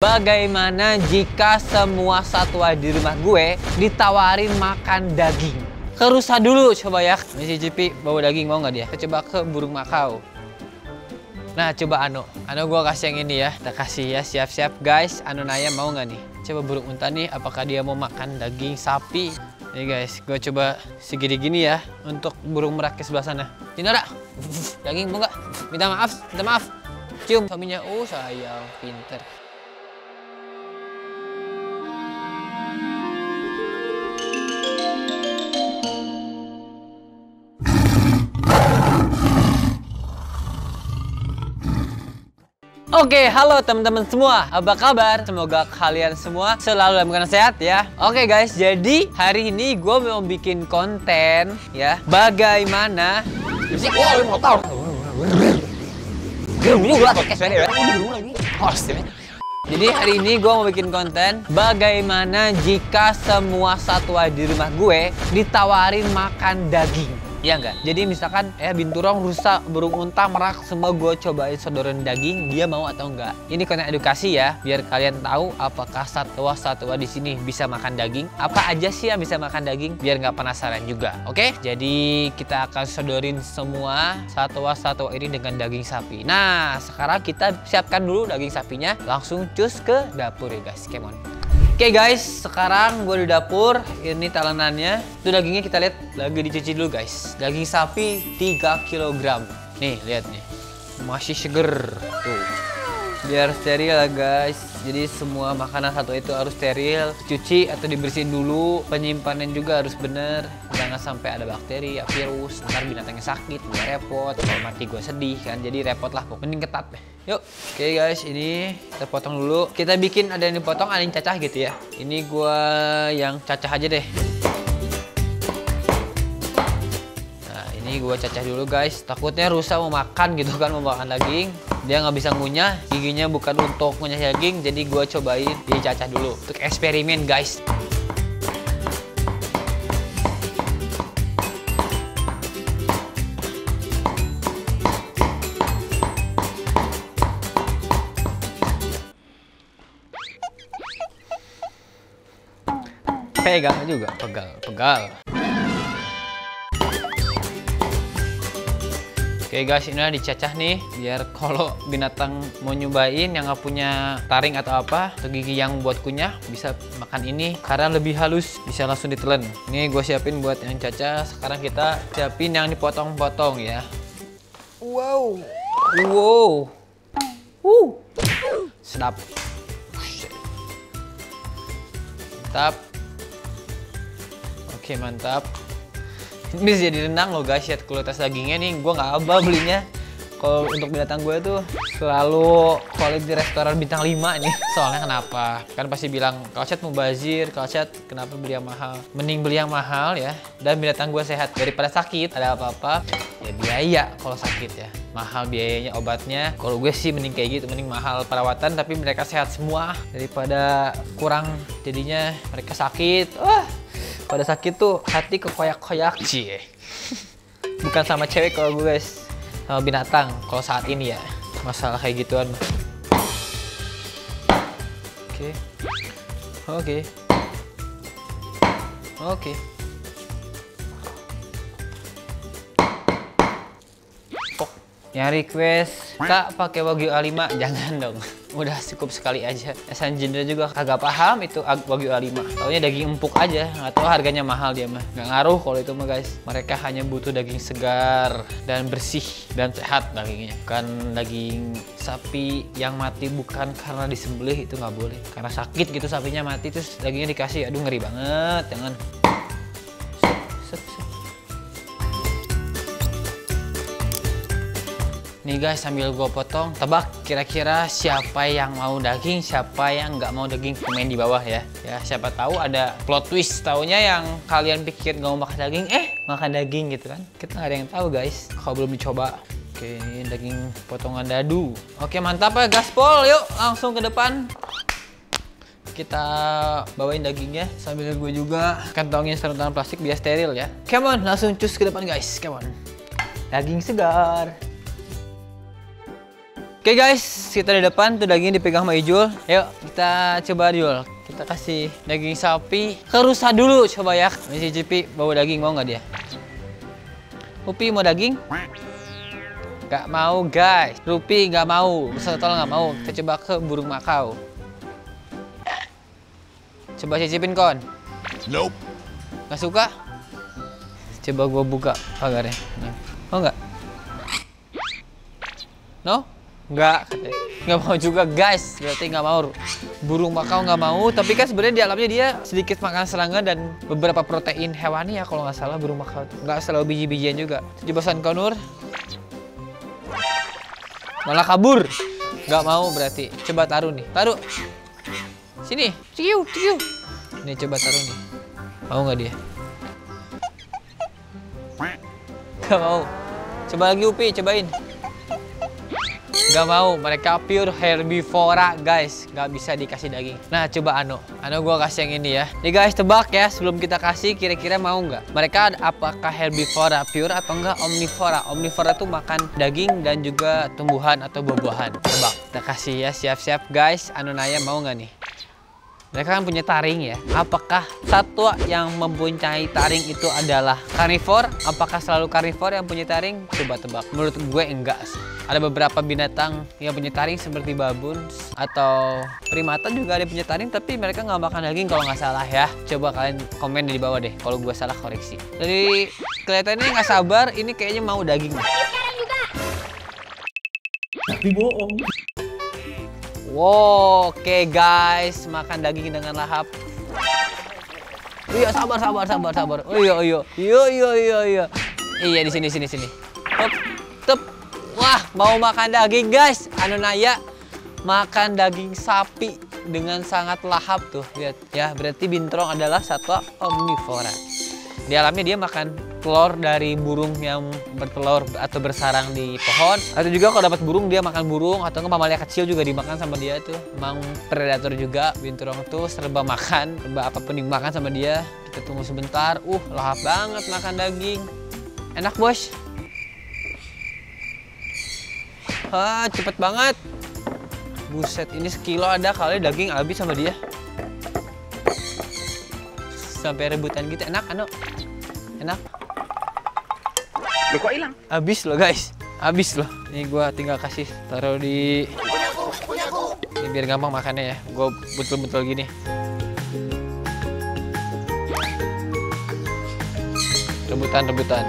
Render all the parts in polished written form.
Bagaimana jika semua satwa di rumah gue ditawarin makan daging? Ke rusa dulu coba ya. Misi Cipi bawa daging mau nggak dia? Kita coba ke burung makau. Nah coba Ano gue kasih yang ini ya. Kita kasih ya, siap-siap guys. Ano nanya mau nggak nih? Coba burung unta nih, apakah dia mau makan daging sapi? Nih guys, gue coba segini-gini ya untuk burung merak ke sebelah sana. Dinora, daging mau nggak? Minta maaf. Cium suaminya. Oh sayang, pinter. Oke, halo teman-teman semua, apa kabar? Semoga kalian semua selalu dalam keadaan sehat ya. Oke guys, jadi hari ini gue mau bikin konten ya. Bagaimana? Jadi hari ini gue mau bikin konten bagaimana jika semua satwa di rumah gue ditawarin makan daging. Iya enggak? Jadi misalkan binturong, rusa, burung unta, merak, semua gue cobain sodorin daging, dia mau atau enggak. Ini konten edukasi ya, biar kalian tahu apakah satwa-satwa di sini bisa makan daging. Apa aja sih yang bisa makan daging, biar nggak penasaran juga. Oke? Jadi kita akan sodorin semua satwa-satwa ini dengan daging sapi. Nah, sekarang kita siapkan dulu daging sapinya, langsung cus ke dapur ya guys. Come on. Oke guys, sekarang gue di dapur. Ini talenannya. Itu dagingnya kita lihat lagi dicuci dulu guys. Daging sapi 3 kg. Nih, lihat nih. Masih seger. Tuh. Biar steril ya guys. Jadi semua makanan satu itu harus steril, cuci atau dibersihin dulu. Penyimpanan juga harus bener. Jangan sampai ada bakteri, ya virus. Ntar binatangnya sakit, gue repot. Kalau mati gue sedih kan. Jadi repot lah, mending ketat deh. Yuk, oke guys, ini kita potong dulu. Kita bikin ada yang dipotong, ada yang cacah gitu ya. Ini gua yang cacah aja deh. Nah, ini gua cacah dulu guys. Takutnya rusa mau makan gitu kan, mau makan daging. Dia nggak bisa ngunyah, giginya bukan untuk ngunyah daging. Jadi gua cobain dicacah dulu untuk eksperimen guys. Pegang juga, pegal. Oke guys, ini udah dicacah nih, biar kalau binatang mau nyobain yang nggak punya taring atau apa, atau gigi yang buat kunyah, bisa makan ini karena lebih halus, bisa langsung ditelan. Ini gue siapin buat yang cacah. Sekarang kita siapin yang dipotong-potong ya. Wow, sedap, mantap. Oke mantap. Ini bisa jadi rendang loh guys ya, kualitas dagingnya nih gue nggak abal belinya. Kalau untuk binatang gue tuh selalu quality restoran bintang 5 nih. Soalnya kenapa? Kan pasti bilang Kalset mubazir, Kalset kenapa beli yang mahal? Mending beli yang mahal ya. Dan binatang gue sehat daripada sakit ada apa-apa. Ya biaya kalau sakit ya. Mahal biayanya obatnya. Kalau gue sih mending kayak gitu, mending mahal perawatan tapi mereka sehat semua daripada kurang jadinya mereka sakit. Pada sakit tuh hati kekoyak-koyak cie. Bukan sama cewek kalau gue guys, sama binatang kalau saat ini ya. Masalah kayak gituan. Oke. Yang request Kak pakai Wagyu A5, jangan dong. Udah cukup sekali aja. Esan Jendra juga kagak paham itu Wagyu A5. Taunya daging empuk aja, nggak tahu harganya mahal dia mah. Nggak ngaruh kalau itu mah guys. Mereka hanya butuh daging segar dan bersih dan sehat dagingnya. Bukan daging sapi yang mati bukan karena disembelih, itu nggak boleh. Karena sakit gitu sapinya mati terus dagingnya dikasih, aduh ngeri banget, jangan. Nih guys, sambil gue potong, tebak kira-kira siapa yang mau daging, siapa yang nggak mau daging, komen di bawah ya. Ya siapa tahu ada plot twist, taunya yang kalian pikir nggak mau makan daging, makan daging gitu kan. Kita nggak ada yang tahu guys, kalau belum dicoba. Oke, ini daging potongan dadu. Oke mantap ya gaspol, yuk langsung ke depan. Kita bawain dagingnya sambil gue juga kantongin sarung plastik biar steril ya. Come on, langsung cus ke depan guys, come on. Daging segar. Oke guys, kita di depan tuh daging dipegang sama Ijul. Yuk kita coba Jul. Kita kasih daging sapi ke rusa dulu coba ya. Ini Cipi bawa daging, mau nggak dia? Upi mau daging? Gak mau guys. Rupi nggak mau. Rusa total nggak mau. Kita coba ke burung makau. Coba cicipin kon. Nope. Nggak suka? Coba gua buka pagarnya. Mau nggak? No? Nggak, nggak mau juga guys, berarti nggak mau. Burung makau nggak mau, tapi kan sebenarnya di alamnya dia sedikit makan serangga dan beberapa protein hewani ya kalau nggak salah burung makau. Nggak selalu biji-bijian juga. Jebosan Konur. Malah kabur. Nggak mau berarti. Coba taruh nih, taruh. Sini, ciu, ciu. Nih coba taruh nih. Mau nggak dia? Nggak mau. Coba lagi Upi, cobain. Gak mau, mereka pure herbivora guys, gak bisa dikasih daging. Nah coba Ano gua kasih yang ini ya. Nih guys tebak ya, sebelum kita kasih kira-kira mau nggak? Mereka apakah herbivora pure atau enggak omnivora? Omnivora tuh makan daging dan juga tumbuhan atau buah-buahan. Tebak, kita kasih ya, siap-siap guys. Ano Naya mau nggak nih? Mereka kan punya taring ya. Apakah satwa yang mempunyai taring itu adalah karnivor? Apakah selalu karnivor yang punya taring? Coba tebak. Menurut gue enggak sih. Ada beberapa binatang yang punya taring seperti babun atau primata juga ada punya taring, tapi mereka nggak makan daging kalau nggak salah ya. Coba kalian komen di bawah deh. Kalau gue salah koreksi. Jadi kelihatannya nggak sabar. Ini kayaknya mau daging. Tapi bohong. Wow, oke guys, makan daging dengan lahap. Iya, sabar. Oh iya. Iya di sini. Tep. Wah, mau makan daging guys. Ano Naya makan daging sapi dengan sangat lahap tuh. Lihat ya, berarti binturong adalah satwa omnivora. Di alamnya dia makan telur dari burung yang bertelur atau bersarang di pohon. Atau juga kalau dapat burung dia makan burung, atau nggak mamalia kecil juga dimakan sama dia tuh. Emang predator juga binturong tuh, serba makan, serba apapun dimakan sama dia. Kita tunggu sebentar. Lahap banget makan daging. Enak bos. Cepet banget. Buset, ini sekilo ada kali daging habis sama dia. Sampai rebutan gitu. Enak Ano? Enak. Loh kok hilang? Habis loh guys. Habis loh. Ini gua tinggal kasih taruh di ini biar gampang makannya ya. Gua betul-betul gini. Rebutan.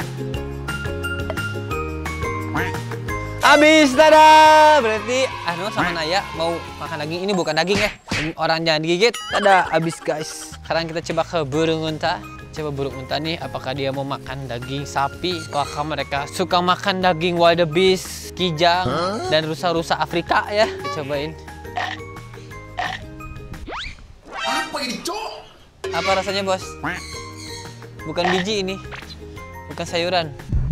Habis, tada! Berarti Ano sama Naya mau makan daging. Ini bukan daging ya. Orang jangan digigit. Tada, habis guys. Sekarang kita coba ke burung unta. Coba burung unta nih, apakah dia mau makan daging sapi? Apakah mereka suka makan daging wildebeest, kijang, dan rusa-rusa Afrika ya? Kita cobain. Apa ini, Cok? Apa rasanya, bos? Bukan biji ini. Bukan sayuran.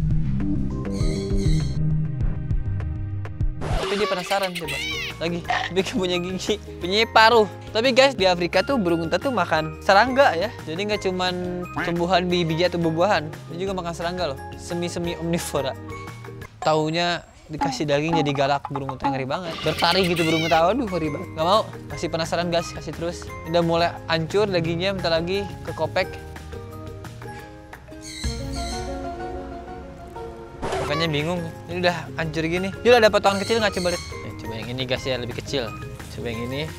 Tapi dia penasaran, coba. Lagi, bikin punya gigi, punya paruh. Tapi guys, di Afrika tuh burung unta tuh makan serangga ya. Jadi nggak cuman tumbuhan biji atau buah-buahan, dia juga makan serangga loh. Semi-semi omnivora. Taunya dikasih daging jadi galak, burung unta ngeri banget. Bertaring gitu burung unta, waduh ngeri banget. Gak mau, masih penasaran guys, kasih terus. Udah mulai hancur dagingnya, bentar lagi ke kopek. Makanya bingung, ini udah hancur gini. Dia udah ada potongan kecil nggak, coba lihat. Coba yang ini guys ya, lebih kecil. Coba yang ini.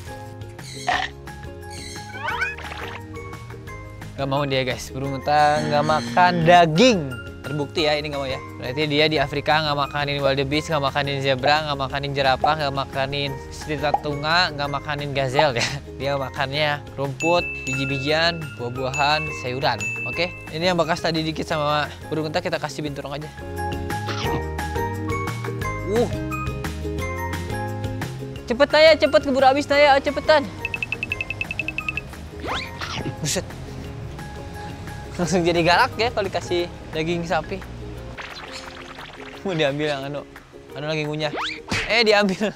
Gak mau dia guys, burung unta nggak makan daging. Terbukti ya, ini nggak mau ya. Berarti dia di Afrika nggak makanin wildebeest, nggak makanin zebra, nggak makanin jerapah, nggak makanin sitatunga, nggak makanin gazelle ya. Dia makannya rumput, biji-bijian, buah-buahan, sayuran. Oke, ini yang bekas tadi dikit sama burung unta kita kasih binturong aja. Cepet Naya, cepet keburu habis Naya, cepetan. Buset. Langsung jadi galak ya kalau dikasih daging sapi. Mau diambil yang Ano lagi ngunyah. Diambil.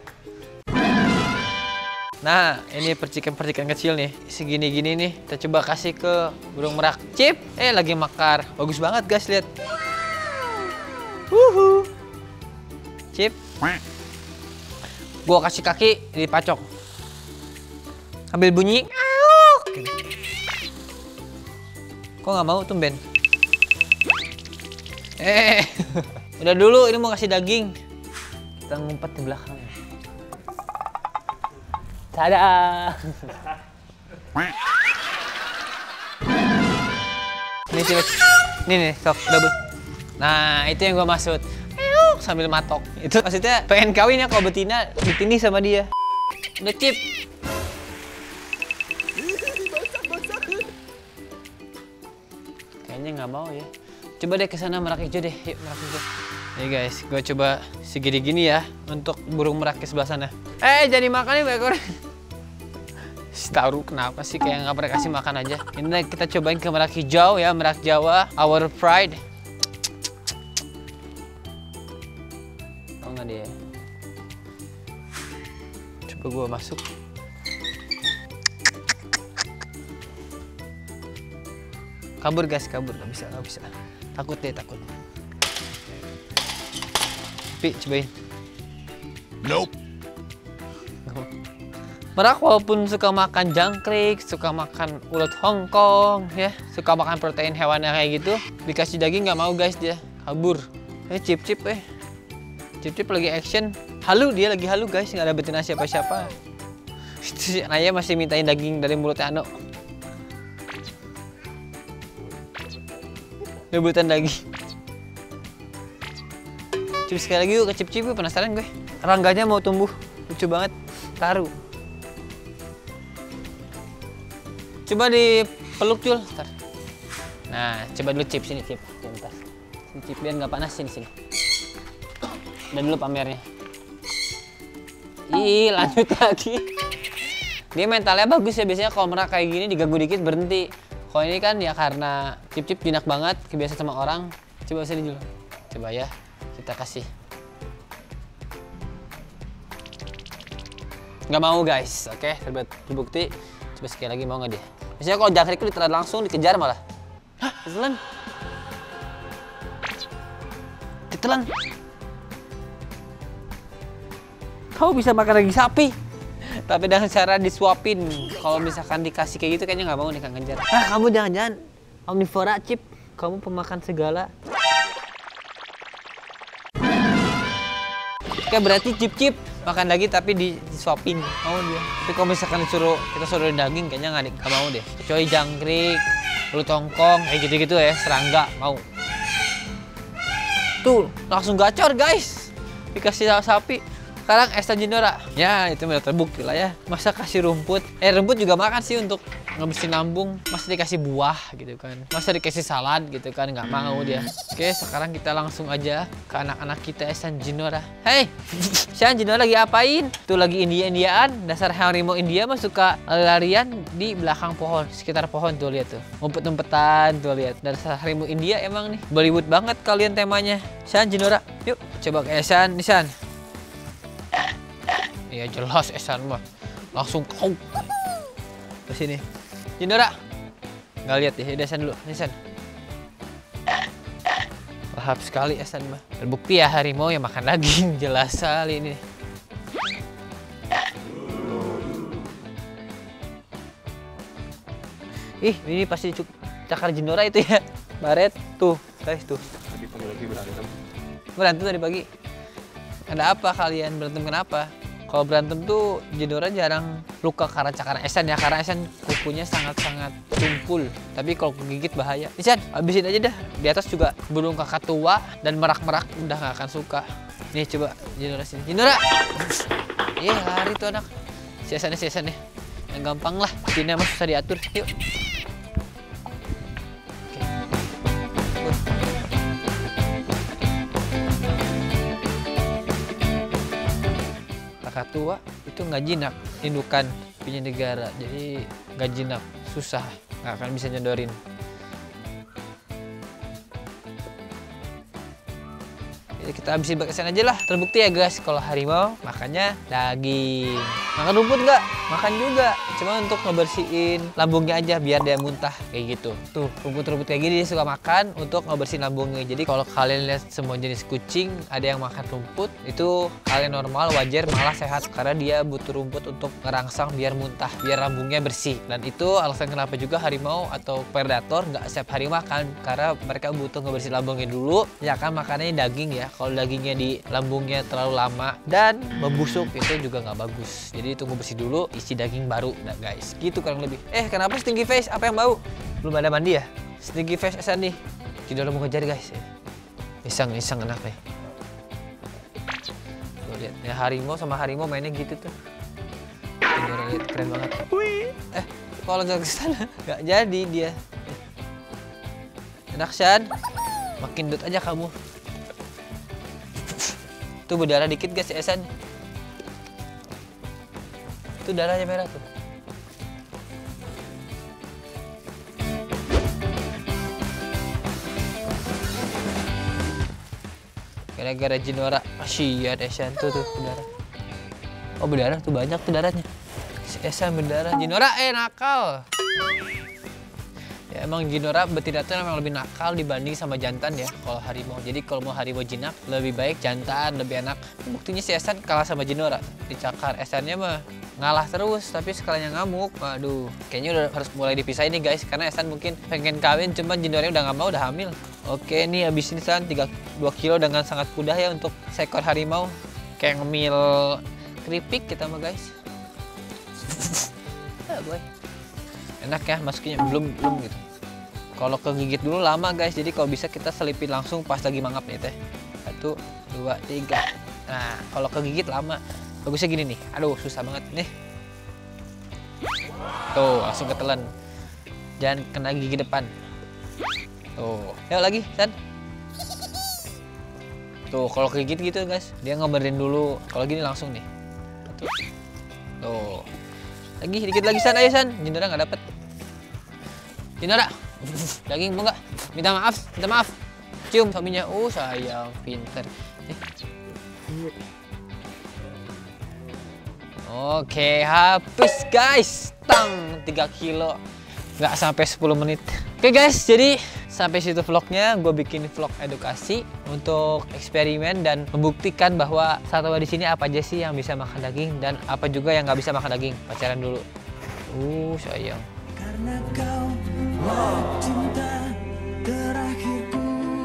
Nah, ini percikan-percikan kecil nih. Segini-gini nih. Kita coba kasih ke burung merak. Cip, lagi makar. Bagus banget guys, lihat. Cip. Gua kasih kaki dipacok. Ambil bunyi. Kok nggak mau tumben? Udah dulu, ini mau kasih daging. Kita ngumpet di belakang. Tada! Ini coba. Nih, sok double. Nah, itu yang gua maksud. Sambil matok. Itu maksudnya pengen kawin ya kalau betina ditindih sama dia. Udah Cip. Kayaknya nggak mau ya. Coba deh ke sana merak hijau deh. Yuk merak hijau. Nih guys, gue coba segini-gini ya untuk burung merak ke sebelah sana. Jadi makan nih ekor. Taruh kenapa sih kayak nggak pernah kasih makan aja. Ini kita cobain ke merak hijau ya, merak Jawa, our pride. Oh nggak dia. Coba gue masuk. Kabur guys, kabur, nggak bisa. Takut deh, takut. Pi, cobain. Nope. Merak walaupun suka makan jangkrik, suka makan ulat Hongkong, ya, suka makan protein hewan kayak gitu, dikasih daging nggak mau guys, dia kabur. Cip lagi action. Halu, dia lagi halu guys, nggak ada betina siapa-siapa. Si Naya masih mintain daging dari mulutnya Ano. Rebutan lagi. Cip sekali lagi yuk ke Cip yuk, penasaran gue. Rangganya mau tumbuh, lucu banget. Taruh. Coba dipeluk Jul. Ntar. Nah, coba dulu Cip sini Cip. Bentar. Sini Cip biar nggak panas sini. Dan dulu pamernya. Ih, lanjut lagi. Dia mentalnya bagus ya, biasanya kalau merak kayak gini diganggu dikit berhenti. Kalau ini kan ya karena Cip jinak banget, kebiasa sama orang. Coba sini dulu. Coba ya, kita kasih. Nggak mau guys, oke, terbukti. Coba sekali lagi mau nggak dia? Biasanya kalau jangkrik itu ditelan langsung, dikejar malah. Hah, ditelan? Ditelan? Kau bisa makan daging sapi? Tapi dengan cara disuapin. Kalau misalkan dikasih kayak gitu kayaknya nggak mau nih Kang ngejar. Kamu jangan-jangan omnivora Cip. Kamu pemakan segala. Oke, berarti Cip makan daging tapi disuapin. Mau dia. Tapi kalau misalkan kita suruh daging kayaknya nggak mau deh. Kecuali jangkrik, ulat Hongkong, kayak gitu-gitu ya, serangga mau. Tuh, langsung gacor guys. Dikasih sapi. Sekarang Esta Jinora, ya itu udah terbukti lah ya. Masa kasih rumput? Rumput juga makan sih untuk ngebersihin lambung. Masa dikasih buah gitu kan? Masa dikasih salad gitu kan? Nggak mau dia. Oke, sekarang kita langsung aja ke anak-anak kita Esta Jinora. Hei, Esta Jinora lagi apain? Tuh lagi India-Indiaan. Dasar harimau India mah suka larian di belakang pohon, sekitar pohon tuh lihat tuh. Ngumpet-ngumpetan tuh lihat. Dasar harimau India emang nih. Bollywood banget kalian temanya. Esta Jinora, yuk coba ke Esta Nisan. Ya jelas Esan mah langsung kau ke sini. Jinora nggak lihat ya, Esan dulu. Esan lahap sekali Esan mah. Terbukti ya harimau yang makan daging, jelas sekali ini. Ih, ini pasti cakar Jinora itu ya. Baret tuh guys tuh. Tadi pagi berantem. Berantem tadi pagi. Ada apa kalian berantem kenapa? Kalau berantem tuh Jinora jarang luka karena cakaran Esan ya, karena Esan kukunya sangat-sangat tumpul. Tapi kalau kegigit bahaya. Esan, habisin aja dah. Di atas juga burung kakak tua dan merak-merak udah gak akan suka. Nih coba Jinora sini. Jinora! Lari tuh anak. Si Esan nih. Yang gampang lah. Sini mah susah diatur. Yuk. Kakak tua itu nggak jinak, indukan punya negara, jadi nggak jinak, susah, nggak akan bisa nyodorin. Jadi kita habisin bakasan aja lah. Terbukti ya guys, kalau harimau makannya daging. Makan rumput nggak? Makan juga. Cuma untuk ngebersihin lambungnya aja biar dia muntah kayak gitu. Tuh rumput-rumput kayak gini dia suka makan untuk ngebersihin lambungnya. Jadi kalau kalian lihat semua jenis kucing ada yang makan rumput, itu kalian normal, wajar, malah sehat karena dia butuh rumput untuk ngerangsang biar muntah, biar lambungnya bersih. Dan itu alasan kenapa juga harimau atau predator nggak setiap hari makan, karena mereka butuh ngebersihin lambungnya dulu. Ya kan makannya daging ya. Kalau dagingnya di lambungnya terlalu lama dan membusuk itu juga nggak bagus. Jadi tunggu bersih dulu, isi daging baru, nah guys. Gitu kurang lebih. Kenapa stinky face? Apa yang bau? Belum ada mandi ya? Stinky face Esan nih. Kita udah mau ngejar guys. Iseng anaknya. Tuh lihat, ya harimau sama harimau mainnya gitu tuh. Lihat keren banget. Kalau nggak ke sana nggak jadi dia. Enak San. Makin dut aja kamu. Tuh berdarah dikit guys, Esan. Tuh darahnya merah tuh. Gara-gara Jinora. Kasihan Esan tuh berdarah. Oh berdarah tuh banyak tuh darahnya. Si Esan berdarah. Jinora nakal. Ya, emang Jinora betina itu memang lebih nakal dibanding sama jantan ya kalau harimau. Jadi kalau mau harimau jinak lebih baik jantan, lebih enak. Buktinya si Esan kalah sama Jinora. Dicakar, Esannya mah ngalah terus tapi sekalinya ngamuk. Waduh, kayaknya udah harus mulai dipisahin nih guys, karena Esan mungkin pengen kawin cuman Jinora udah nggak mau, udah hamil. Oke, nih habis ini San 2 kilo dengan sangat mudah ya untuk seekor harimau. Kayak ngemil keripik kita mah guys. Boy. Enak ya, masukinnya belum gitu. Kalau kegigit dulu lama guys, jadi kalau bisa kita selipin langsung pas lagi mangap nih teh. 1, 2, 3. Nah, kalau kegigit lama. Bagusnya gini nih. Aduh, susah banget nih. Tuh, langsung ketelan. Jangan kena gigi depan. Tuh, yuk lagi, San. Tuh, kalau kegigit gitu guys, dia ngobarin dulu. Kalau gini langsung nih. Tuh. Lagi, dikit lagi San, ayo San. Jinora nggak dapet. Jinora, daging mau nggak? Minta maaf. Cium suaminya. Sayang, pinter. Oke, habis guys. Tang, 3 kilo. Nggak sampai 10 menit. Oke guys, jadi sampai situ vlognya. Gue bikin vlog edukasi untuk eksperimen dan membuktikan bahwa satwa di sini apa aja sih yang bisa makan daging dan apa juga yang nggak bisa makan daging. Pacaran dulu. Sayang. Karena kau cinta terakhirku.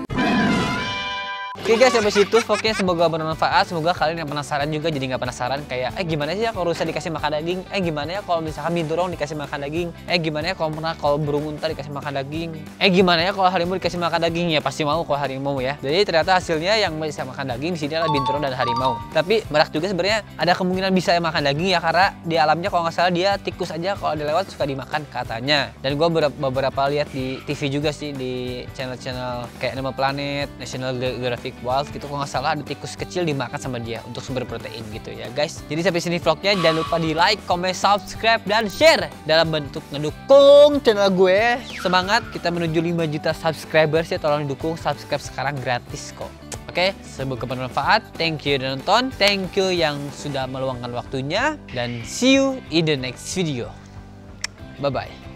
Oke guys, sampai situ vlognya, semoga bermanfaat. Semoga kalian yang penasaran juga jadi nggak penasaran kayak gimana sih ya kalau rusa dikasih makan daging, gimana ya kalau misalkan binturong dikasih makan daging, gimana ya kalau burung unta dikasih makan daging, gimana ya kalau harimau dikasih makan daging. Ya pasti mau kalau harimau ya. Jadi ternyata hasilnya yang bisa makan daging di sini adalah binturong dan harimau. Tapi merak juga sebenarnya ada kemungkinan bisa makan daging ya, karena di alamnya kalau nggak salah dia tikus aja kalau dia lewat suka dimakan katanya. Dan gue beberapa lihat di TV juga sih, di channel-channel kayak Animal Planet, National Geographic Wild gitu, kalau nggak salah ada tikus kecil dimakan sama dia untuk sumber protein gitu ya guys. Jadi sampai sini vlognya, jangan lupa di like, comment, subscribe, dan share dalam bentuk ngedukung channel gue. Semangat, kita menuju 5 juta subscribers ya, tolong didukung, subscribe sekarang gratis kok. Oke, semoga bermanfaat. Thank you udah nonton, thank you yang sudah meluangkan waktunya, dan see you in the next video. Bye bye.